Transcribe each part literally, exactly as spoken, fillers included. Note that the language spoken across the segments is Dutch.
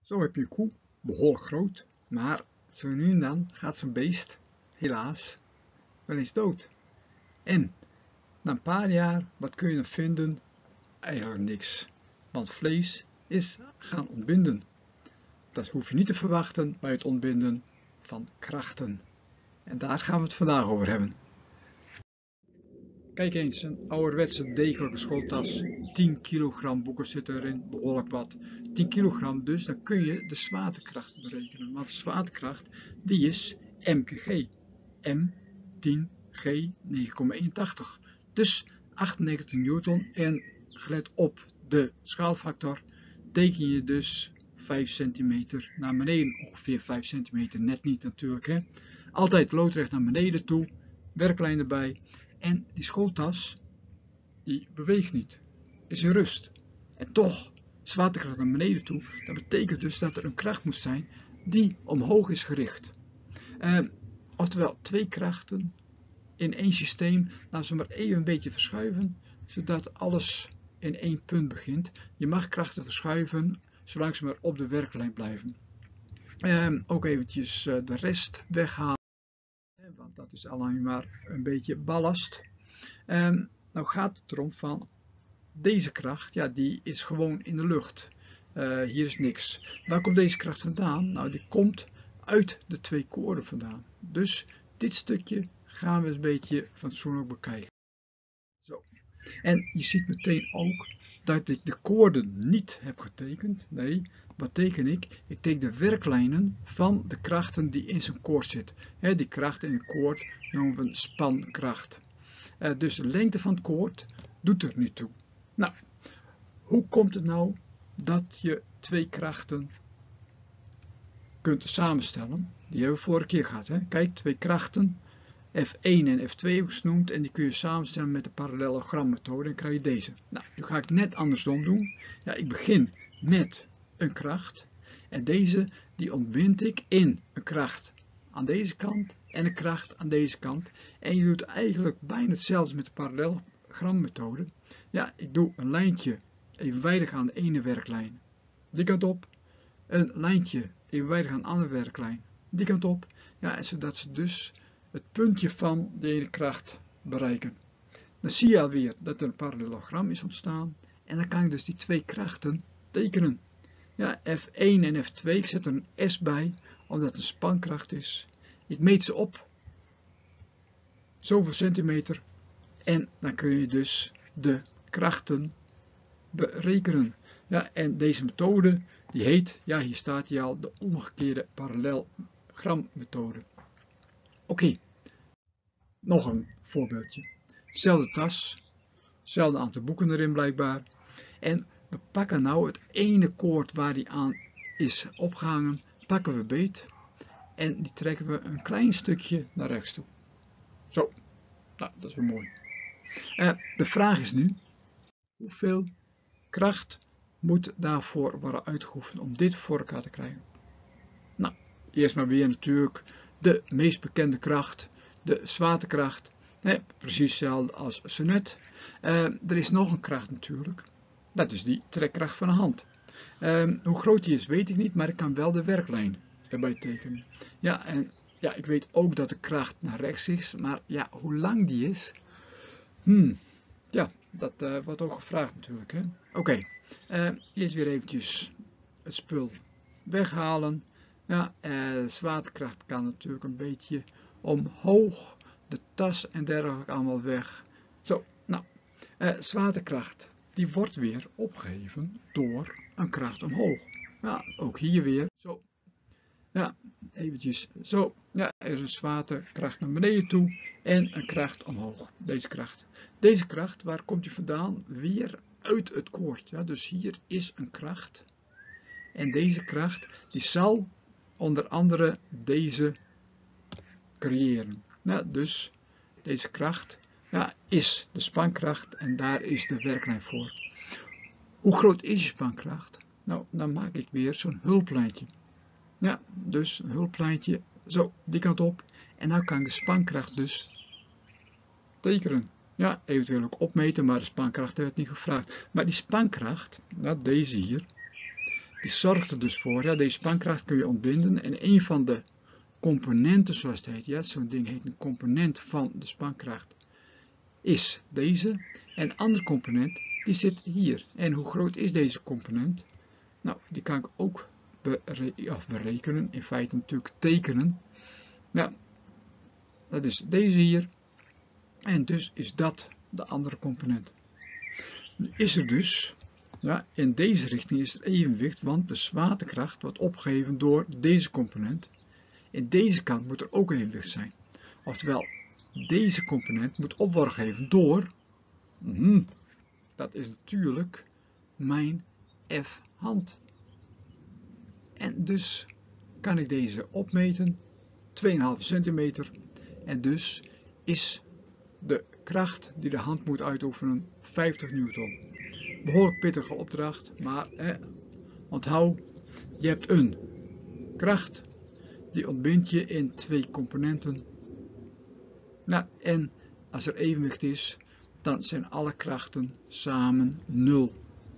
Zo heb je een koe, behoorlijk groot, maar zo nu en dan gaat zo'n beest, helaas, wel eens dood. En na een paar jaar, wat kun je dan vinden? Eigenlijk niks, want vlees is gaan ontbinden. Dat hoef je niet te verwachten bij het ontbinden van krachten. En daar gaan we het vandaag over hebben. Kijk eens, een ouderwetse degelijke schooltas, tien kilogram boeken zitten erin, behoorlijk wat. tien kilogram dus, dan kun je de zwaartekracht berekenen. Want de zwaartekracht, die is M K G. M, tien, G, negen komma eenentachtig. Dus achtennegentig newton en gelet op de schaalfactor teken je dus vijf centimeter naar beneden. Ongeveer vijf centimeter, net niet natuurlijk. Hè? Altijd loodrecht naar beneden toe, werklijn erbij. En die schooltas, die beweegt niet, is in rust. En toch, zwaartekracht naar beneden toe, dat betekent dus dat er een kracht moet zijn die omhoog is gericht. Uh, oftewel, twee krachten in één systeem, laten we maar even een beetje verschuiven, zodat alles in één punt begint. Je mag krachten verschuiven, zolang ze maar op de werklijn blijven. Uh, ook eventjes uh, de rest weghalen. Want dat is alleen maar een beetje ballast. Um, nou gaat het erom van deze kracht, ja, die is gewoon in de lucht. Uh, hier is niks. Waar komt deze kracht vandaan? Nou, die komt uit de twee koorden vandaan. Dus dit stukje gaan we een beetje fatsoenlijk bekijken. Zo. En je ziet meteen ook dat ik de koorden niet heb getekend. Nee, wat teken ik? Ik teken de werklijnen van de krachten die in zijn koord zitten. He, die kracht in een koord noemen we een spankracht. Uh, dus de lengte van het koord doet er niet toe. Nou, hoe komt het nou dat je twee krachten kunt samenstellen? Die hebben we vorige keer gehad. Hè? Kijk, twee krachten, F één en F twee heb ik genoemd, en die kun je samenstellen met de parallelogrammethode en krijg je deze. Nou, nu ga ik net andersom doen. Ja, ik begin met een kracht en deze die ontbind ik in een kracht aan deze kant en een kracht aan deze kant. En je doet eigenlijk bijna hetzelfde met de parallelogrammethode. Ja, ik doe een lijntje evenwijdig aan de ene werklijn, die kant op. Een lijntje evenwijdig aan de andere werklijn, die kant op. Ja, en zodat ze dus het puntje van de ene kracht bereiken. Dan zie je alweer dat er een parallelogram is ontstaan. En dan kan ik dus die twee krachten tekenen. Ja, F één en F twee, ik zet er een S bij, omdat het een spankracht is. Ik meet ze op, zoveel centimeter, en dan kun je dus de krachten berekenen. Ja, en deze methode, die heet, ja, hier staat hij al, de omgekeerde parallelogrammethode. Oké, okay. Nog een voorbeeldje. Zelfde tas, hetzelfde aantal boeken erin blijkbaar. En we pakken nou het ene koord waar die aan is opgehangen, pakken we beet. En die trekken we een klein stukje naar rechts toe. Zo, nou, dat is weer mooi. Uh, de vraag is nu, hoeveel kracht moet daarvoor worden uitgeoefend om dit voor elkaar te krijgen? Nou, eerst maar weer natuurlijk de meest bekende kracht, de zwaartekracht. Nee, precies hetzelfde als zo net. Uh, er is nog een kracht natuurlijk. Dat is die trekkracht van de hand. Uh, hoe groot die is weet ik niet, maar ik kan wel de werklijn erbij tekenen. Ja, en ja, ik weet ook dat de kracht naar rechts is, maar ja, hoe lang die is, hmm, ja, dat uh, wordt ook gevraagd natuurlijk. Oké, okay. uh, eerst weer eventjes het spul weghalen. Ja, uh, de zwaartekracht kan natuurlijk een beetje omhoog, de tas en dergelijke allemaal weg. Zo, nou, uh, zwaartekracht, die wordt weer opgeheven door een kracht omhoog. Ja, ook hier weer, zo. Ja, eventjes zo. Ja, er is een zwaartekracht naar beneden toe en een kracht omhoog. Deze kracht. Deze kracht, waar komt die vandaan? Weer uit het koord. Ja, dus hier is een kracht. En deze kracht, die zal onder andere deze creëren. Ja, dus deze kracht, ja, is de spankracht en daar is de werklijn voor. Hoe groot is je spankracht? Nou, dan maak ik weer zo'n hulplijntje. Ja, dus een hulplijntje, zo, die kant op. En nou kan ik de spankracht dus tekenen. Ja, eventueel ook opmeten, maar de spankracht werd niet gevraagd. Maar die spankracht, nou, deze hier, die zorgt er dus voor, ja, deze spankracht kun je ontbinden en een van de componenten, zoals het heet, ja, zo'n ding heet een component van de spankracht, is deze. En een andere component, die zit hier. En hoe groot is deze component? Nou, die kan ik ook bere of berekenen, in feite natuurlijk tekenen. Nou, dat is deze hier. En dus is dat de andere component. Nu is er dus, ja, in deze richting is er evenwicht, want de zwaartekracht wordt opgegeven door deze component. In deze kant moet er ook evenwicht zijn. Oftewel, deze component moet op worden gegeven door, mm, dat is natuurlijk mijn F-hand. En dus kan ik deze opmeten, twee komma vijf centimeter. En dus is de kracht die de hand moet uitoefenen vijftig newton. Behoorlijk pittige opdracht, maar eh, onthoud, je hebt een kracht, die ontbind je in twee componenten. Nou, en als er evenwicht is, dan zijn alle krachten samen nul.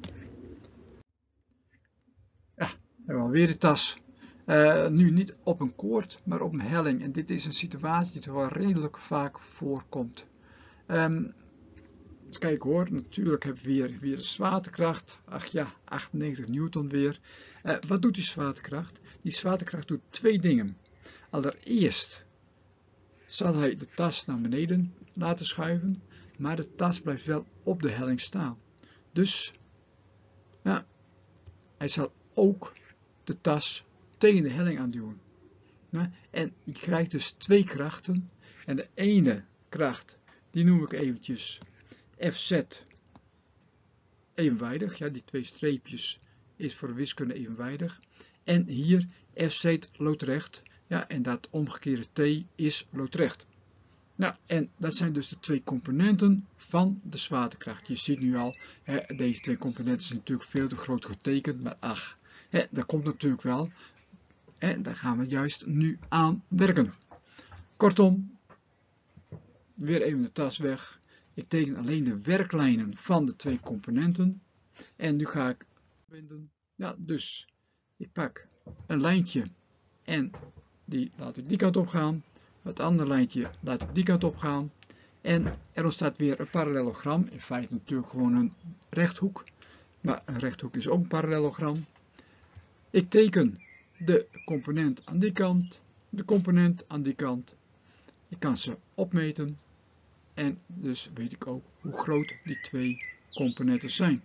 Ja, we hebben alweer de tas. Uh, nu niet op een koord, maar op een helling. En dit is een situatie die wel redelijk vaak voorkomt. Um, eens kijken hoor, natuurlijk hebben we weer, weer de zwaartekracht. Ach ja, achtennegentig newton weer. Uh, wat doet die zwaartekracht? Die zwaartekracht doet twee dingen. Allereerst zal hij de tas naar beneden laten schuiven, maar de tas blijft wel op de helling staan. Dus ja, hij zal ook de tas tegen de helling aanduwen. Ja, en je krijgt dus twee krachten. En de ene kracht, die noem ik eventjes F Z evenwijdig. Ja, die twee streepjes is voor wiskunde evenwijdig. En hier F Z loodrecht. Ja, en dat omgekeerde T is loodrecht. Nou, en dat zijn dus de twee componenten van de zwaartekracht. Je ziet nu al, hè, deze twee componenten zijn natuurlijk veel te groot getekend, maar ach, hè, dat komt natuurlijk wel. En daar gaan we juist nu aan werken. Kortom, weer even de tas weg. Ik teken alleen de werklijnen van de twee componenten. En nu ga ik binden. Ja, dus ik pak een lijntje en die laat ik die kant op gaan. Het andere lijntje laat ik die kant op gaan. En er ontstaat weer een parallelogram. In feite natuurlijk gewoon een rechthoek. Maar een rechthoek is ook een parallelogram. Ik teken de component aan die kant. De component aan die kant. Ik kan ze opmeten. En dus weet ik ook hoe groot die twee componenten zijn.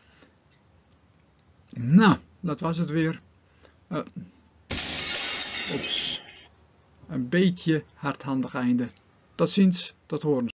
Nou, dat was het weer. Uh, ops. Een beetje hardhandig einde. Tot ziens, tot horen.